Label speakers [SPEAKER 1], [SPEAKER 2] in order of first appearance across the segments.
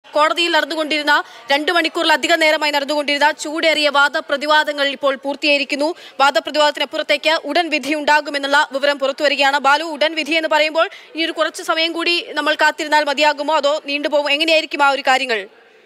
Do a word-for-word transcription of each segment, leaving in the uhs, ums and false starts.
[SPEAKER 1] കോടതിയിൽ നടന്നുകൊണ്ടിരുന്ന രണ്ടു മണിക്കൂറിലധികം നേരമായി നടന്നുകൊണ്ടിരുന്ന ചൂടേറിയ വാദപ്രതിവാദങ്ങൾ ഇപ്പോൾ പൂർത്തിയായിരിക്കുന്നു. വാദപ്രതിവാദത്തിനപ്പുറത്തേക്ക് ഉടൻ വിധി ഉണ്ടാകുമെന്നുള്ള വിവരം പുറത്തുവരികയാണ്. ബാലു, ഉടൻ വിധി എന്ന് പറയുമ്പോൾ ഇനി ഒരു കുറച്ച് സമയം കൂടി നമ്മൾ കാത്തിരുന്നാൽ മതിയാകുമോ, അതോ നീണ്ടുപോകും? എങ്ങനെയായിരിക്കും ആ ഒരു കാര്യങ്ങൾ?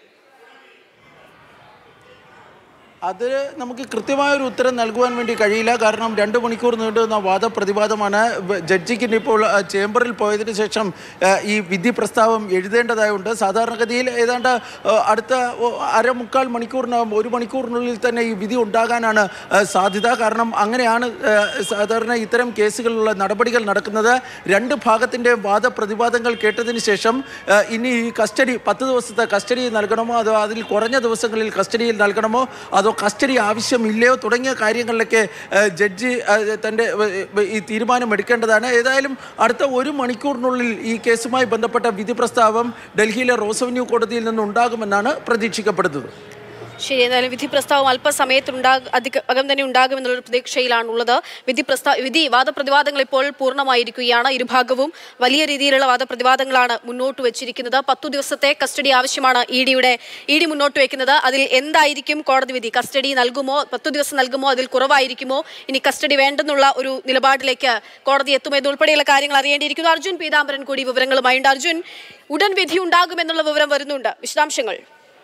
[SPEAKER 2] അത് നമുക്ക് കൃത്യമായൊരു ഉത്തരം നൽകുവാൻ വേണ്ടി കഴിയില്ല. കാരണം രണ്ട് മണിക്കൂർ നീണ്ടുന്ന വാദപ്രതിവാദമാണ്. ജഡ്ജിക്ക് ഇപ്പോൾ ചേംബറിൽ പോയതിന് ശേഷം ഈ വിധി പ്രസ്താവം എഴുതേണ്ടതായുണ്ട്. സാധാരണഗതിയിൽ ഏതാണ്ട് അടുത്ത അരമുക്കാൽ മണിക്കൂറിനകം ഒരു മണിക്കൂറിനുള്ളിൽ തന്നെ ഈ വിധി ഉണ്ടാകാനാണ് സാധ്യത. കാരണം അങ്ങനെയാണ് സാധാരണ ഇത്തരം കേസുകളിലുള്ള നടപടികൾ നടക്കുന്നത്. രണ്ട് ഭാഗത്തിൻ്റെ വാദപ്രതിവാദങ്ങൾ കേട്ടതിന് ശേഷം ഇനി ഈ കസ്റ്റഡി പത്ത് ദിവസത്തെ കസ്റ്റഡി നൽകണമോ അതോ അതിൽ കുറഞ്ഞ ദിവസങ്ങളിൽ കസ്റ്റഡിയിൽ നൽകണമോ അതോ കസ്റ്റഡി ആവശ്യമില്ലയോ തുടങ്ങിയ കാര്യങ്ങളിലൊക്കെ ജഡ്ജി തൻ്റെ ഈ തീരുമാനം എടുക്കേണ്ടതാണ്. ഏതായാലും അടുത്ത ഒരു മണിക്കൂറിനുള്ളിൽ ഈ കേസുമായി ബന്ധപ്പെട്ട വിധി പ്രസ്താവം ഡൽഹിയിലെ റോസ് അവന്യൂ കോടതിയിൽ നിന്ന് ഉണ്ടാകുമെന്നാണ് പ്രതീക്ഷിക്കപ്പെടുന്നത്.
[SPEAKER 1] ശരി, എന്നാലും വിധി പ്രസ്താവം അല്പസമയത്തുണ്ടാ അധിക അകം തന്നെ ഉണ്ടാകുമെന്നുള്ളൊരു പ്രതീക്ഷയിലാണുള്ളത്. വിധി പ്രസ്താ വിധി വാദപ്രതിവാദങ്ങൾ ഇപ്പോൾ പൂർണ്ണമായിരിക്കുകയാണ്. ഇരുഭാഗവും വലിയ രീതിയിലുള്ള വാദപ്രതിവാദങ്ങളാണ് മുന്നോട്ട് വെച്ചിരിക്കുന്നത്. പത്തു ദിവസത്തെ കസ്റ്റഡി ആവശ്യമാണ് ഇ ഡിയുടെ ഇ ഡി മുന്നോട്ട് വയ്ക്കുന്നത്. അതിൽ എന്തായിരിക്കും കോടതി വിധി? കസ്റ്റഡി നൽകുമോ, പത്തു ദിവസം നൽകുമോ, അതിൽ കുറവായിരിക്കുമോ, ഇനി കസ്റ്റഡി വേണ്ടെന്നുള്ള ഒരു നിലപാടിലേക്ക് കോടതി എത്തുമോ ഇതുൾപ്പെടെയുള്ള കാര്യങ്ങൾ അറിയേണ്ടിയിരിക്കുന്നു. അർജുൻ പീതാംബരൻ കൂടി വിവരങ്ങളുമായുണ്ട്. അർജുൻ, ഉടൻ വിധി ഉണ്ടാകുമെന്നുള്ള വിവരം വരുന്നുണ്ട്, വിശദാംശങ്ങൾ.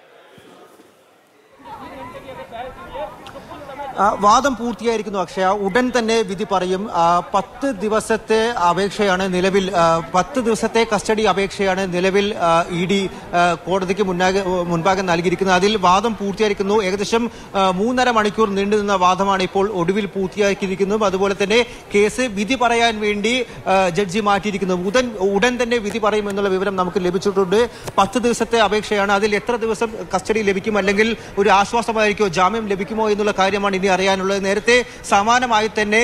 [SPEAKER 3] വാദം പൂർത്തിയായിരിക്കുന്നു അക്ഷയ. ഉടൻ തന്നെ വിധി പറയും. പത്ത് ദിവസത്തെ അപേക്ഷയാണ് നിലവിൽ പത്ത് ദിവസത്തെ കസ്റ്റഡി അപേക്ഷയാണ് നിലവിൽ ഇ ഡി കോടതിക്ക് മുന്നാകെ മുൻപാകെ നൽകിയിരിക്കുന്നത്. അതിൽ വാദം പൂർത്തിയായിരിക്കുന്നു. ഏകദേശം മൂന്നര മണിക്കൂർ നീണ്ടുനിന്ന വാദമാണ് ഇപ്പോൾ ഒടുവിൽ പൂർത്തിയാക്കിയിരിക്കുന്നത്. അതുപോലെ തന്നെ കേസ് വിധി പറയാൻ വേണ്ടി ജഡ്ജി മാറ്റിയിരിക്കുന്നു. ഉടൻ ഉടൻ തന്നെ വിധി പറയുമെന്നുള്ള വിവരം നമുക്ക് ലഭിച്ചിട്ടുണ്ട്. പത്ത് ദിവസത്തെ അപേക്ഷയാണ്. അതിൽ എത്ര ദിവസം കസ്റ്റഡി ലഭിക്കും, അല്ലെങ്കിൽ ഒരു ആശ്വാസമായിരിക്കുമോ, ജാമ്യം ലഭിക്കുമോ എന്നുള്ള കാര്യമാണ് ഇനി അറിയാനുള്ളത്. നേരത്തെ സമാനമായി തന്നെ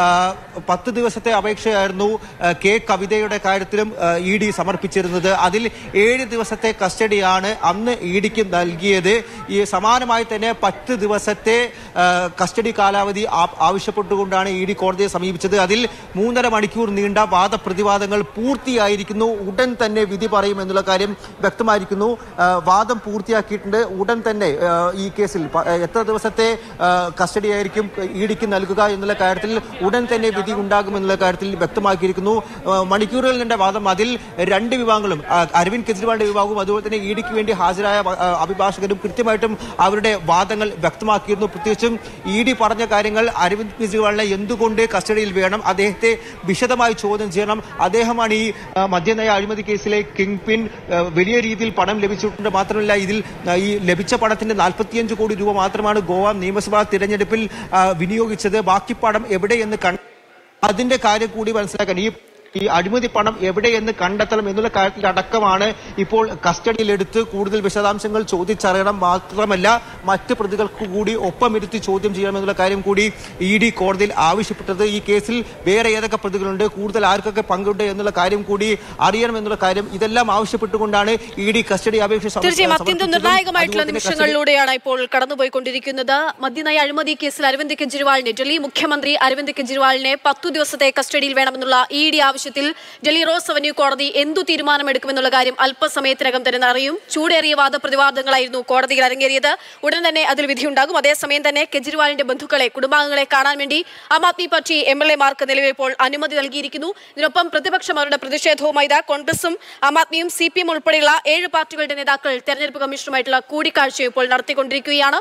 [SPEAKER 3] പത്ത് ദിവസത്തെ അപേക്ഷയായിരുന്നു കെ കവിതയുടെ കാര്യത്തിലും ഇ ഡി സമർപ്പിച്ചിരുന്നത്. അതിൽ ഏഴ് ദിവസത്തെ കസ്റ്റഡിയാണ് അന്ന് ഇ ഡിക്ക് നൽകിയത്. ഈ സമാനമായി തന്നെ പത്ത് ദിവസത്തെ കസ്റ്റഡി കാലാവധി ആവശ്യപ്പെട്ടുകൊണ്ടാണ് ഇ ഡി കോടതിയെ സമീപിച്ചത്. അതിൽ മൂന്നര മണിക്കൂർ നീണ്ട വാദപ്രതിവാദങ്ങൾ പൂർത്തിയായിരിക്കുന്നു. ഉടൻ തന്നെ വിധി പറയും എന്നുള്ള കാര്യം വ്യക്തമായിരിക്കുന്നു. വാദം പൂർത്തിയാക്കിയിട്ടുണ്ട്. ഉടൻ തന്നെ ഈ കേസിൽ എത്ര ദിവസത്തെ കസ്റ്റഡി ആയിരിക്കും ഇ ഡിക്ക് നൽകുക എന്നുള്ള കാര്യത്തിൽ ഉടൻ തന്നെ വിധി ഉണ്ടാകുമെന്നുള്ള കാര്യത്തിൽ വ്യക്തമാക്കിയിരിക്കുന്നു. മണിക്കൂറുകൾ നീണ്ട വാദം. അതിൽ രണ്ട് വിഭാഗങ്ങളും, അരവിന്ദ് കെജ്രിവാളിന്റെ വിഭാഗവും അതുപോലെ തന്നെ ഇ ഡിക്ക് വേണ്ടി ഹാജരായ അഭിഭാഷകരും കൃത്യമായിട്ടും അവരുടെ വാദങ്ങൾ വ്യക്തമാക്കിയിരുന്നു. പ്രത്യേകിച്ചും ഇ ഡി പറഞ്ഞ കാര്യങ്ങൾ, അരവിന്ദ് കെജ്രിവാളിനെ എന്തുകൊണ്ട് കസ്റ്റഡിയിൽ വേണം, അദ്ദേഹത്തെ വിശദമായി ചോദ്യം ചെയ്യണം, അദ്ദേഹമാണ് ഈ മദ്യനയ അഴിമതി കേസിലെ കിങ് പിൻ, വലിയ രീതിയിൽ പണം ലഭിച്ചിട്ടുണ്ട്, മാത്രമല്ല ഇതിൽ ഈ ലഭിച്ച പണത്തിന്റെ നാൽപ്പത്തിയഞ്ച് കോടി രൂപ മാത്രമാണ് ഗോവ നിയമസഭാ തിരഞ്ഞെടുപ്പിൽ വിനിയോഗിച്ചത്. ബാക്കി പണം എവിടെയെന്ന് കണ്ട അതിന്റെ കാര്യം കൂടി മനസ്സിലാക്കാൻ ഈ ഈ അഴിമതി പണം എവിടെയെന്ന് കണ്ടെത്തണം എന്നുള്ള കാര്യത്തിൽ അടക്കമാണ് ഇപ്പോൾ കസ്റ്റഡിയിലെടുത്ത് കൂടുതൽ വിശദാംശങ്ങൾ ചോദിച്ചറിയണം. മാത്രമല്ല മറ്റ് പ്രതികൾക്ക് കൂടി ഒപ്പമിരുത്തി ചോദ്യം ചെയ്യണമെന്നുള്ള കാര്യം കൂടി ഇ ഡി കോടതിയിൽ ആവശ്യപ്പെട്ടത്. ഈ കേസിൽ വേറെ ഏതൊക്കെ പ്രതികളുണ്ട്, കൂടുതൽ ആർക്കൊക്കെ പങ്കുണ്ട് എന്നുള്ള കാര്യം കൂടി അറിയണമെന്നുള്ള കാര്യം, ഇതെല്ലാം ആവശ്യപ്പെട്ടുകൊണ്ടാണ് ഇ ഡി കസ്റ്റഡി അപേക്ഷ.
[SPEAKER 1] തീർച്ചയായും അത്യന്തം നിർണായകമായിട്ടുള്ള നിമിഷങ്ങളിലൂടെയാണ് ഇപ്പോൾ കടന്നുപോയിക്കൊണ്ടിരിക്കുന്നത്. മദ്യനയ അഴിമതി കേസിൽ അരവിന്ദ് കെജ്രിവാളിനെ, ഡൽഹി മുഖ്യമന്ത്രി അരവിന്ദ് കെജ്രിവാളിനെ പത്തു ദിവസത്തെ കസ്റ്റഡിയിൽ വേണമെന്നുള്ള ഇ ഡി ആവശ്യം ഡൽഹി റോസ് അവന്യൂ കോടതി എന്തു തീരുമാനമെടുക്കുമെന്നുള്ള കാര്യം അല്പസമയത്തിനകം തന്നെ അറിയും. ചൂടേറിയ വാദപ്രതിവാദങ്ങളായിരുന്നു കോടതിയിൽ അരങ്ങേറിയത്. ഉടൻ തന്നെ അതിൽ വിധിയുണ്ടാകും. അതേസമയം തന്നെ കെജ്രിവാളിന്റെ ബന്ധുക്കളെ, കുടുംബാംഗങ്ങളെ കാണാൻ വേണ്ടി Aam Aadmi party M L എമാർക്ക് നിലവിൽ ഇപ്പോൾ അനുമതി നൽകിയിരിക്കുന്നു. ഇതിനൊപ്പം പ്രതിപക്ഷം അവരുടെ പ്രതിഷേധവുമായി കോൺഗ്രസും ആം ആദ്മിയും സി പി എം ഉൾപ്പെടെയുള്ള ഏഴ് പാർട്ടികളുടെ നേതാക്കൾ തെരഞ്ഞെടുപ്പ് കമ്മീഷനുമായിട്ടുള്ള കൂടിക്കാഴ്ച ഇപ്പോൾ നടത്തിക്കൊണ്ടിരിക്കുകയാണ്.